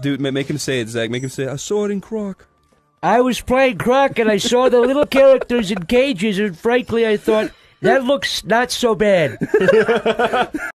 Dude, make him say it, Zach. Make him say it. I saw it in Croc. I was playing Croc, and I saw the little characters in cages, and frankly, I thought, that looks not so bad.